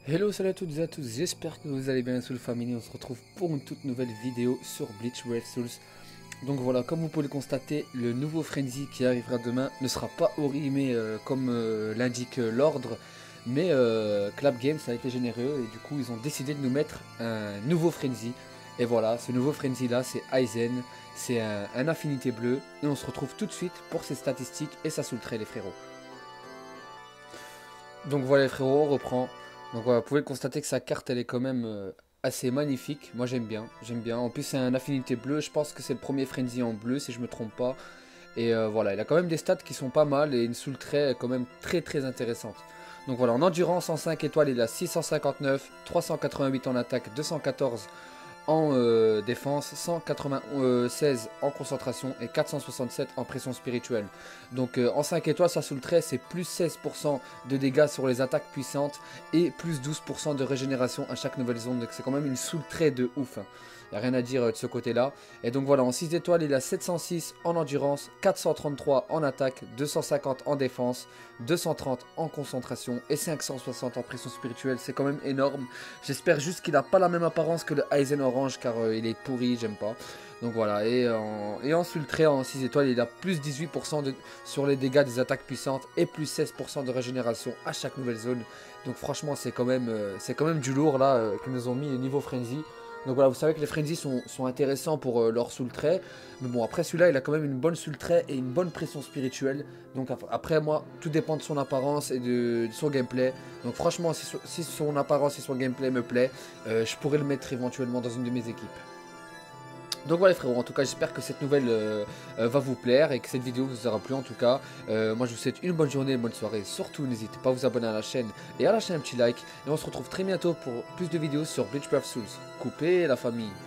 Hello, salut à toutes et à tous, j'espère que vous allez bien Soul Family, on se retrouve pour une toute nouvelle vidéo sur Bleach Brave Souls. Donc voilà, comme vous pouvez le constater, le nouveau Frenzy qui arrivera demain ne sera pas orimé comme l'indique l'ordre, mais Clap Games a été généreux et du coup ils ont décidé de nous mettre un nouveau Frenzy. Et voilà, ce nouveau Frenzy là c'est Aizen, c'est un affinité bleu et on se retrouve tout de suite pour ses statistiques et sa soul trait les frérots. Donc voilà les frérots, on reprend. Donc voilà, vous pouvez constater que sa carte elle est quand même assez magnifique. Moi j'aime bien, j'aime bien. En plus c'est un affinité bleu, je pense que c'est le premier Frenzy en bleu si je me trompe pas. Et voilà, il a quand même des stats qui sont pas mal et une soul trait quand même très intéressante. Donc voilà, en endurance en 5 étoiles il a 659, 388 en attaque, 214 en défense, 196 en concentration et 467 en pression spirituelle. Donc en 5 étoiles, ça sous le trait, c'est plus 16% de dégâts sur les attaques puissantes et plus 12% de régénération à chaque nouvelle zone. Donc c'est quand même une sous le trait de ouf. Il n'y a rien à dire de ce côté-là. Et donc voilà, en 6 étoiles, il a 706 en endurance, 433 en attaque, 250 en défense, 230 en concentration et 560 en pression spirituelle. C'est quand même énorme. J'espère juste qu'il n'a pas la même apparence que le Aizen Orange car il est pourri, j'aime pas. Donc voilà, et en sultré en 6 étoiles, il a plus 18% sur les dégâts des attaques puissantes et plus 16% de régénération à chaque nouvelle zone. Donc franchement, c'est quand même du lourd là qu'ils nous ont mis au niveau Frenzy. Donc voilà, vous savez que les Frenzy sont intéressants pour leur soul trait. Mais bon, après celui-là, il a quand même une bonne soul trait et une bonne pression spirituelle. Donc après, moi, tout dépend de son apparence et de son gameplay. Donc franchement, si son apparence et son gameplay me plaît, je pourrais le mettre éventuellement dans une de mes équipes. Donc voilà frérot, en tout cas j'espère que cette nouvelle va vous plaire et que cette vidéo vous aura plu en tout cas. Moi je vous souhaite une bonne journée, une bonne soirée. Surtout n'hésitez pas à vous abonner à la chaîne et à lâcher un petit like. Et on se retrouve très bientôt pour plus de vidéos sur Bleach Brave Souls. Coupez la famille.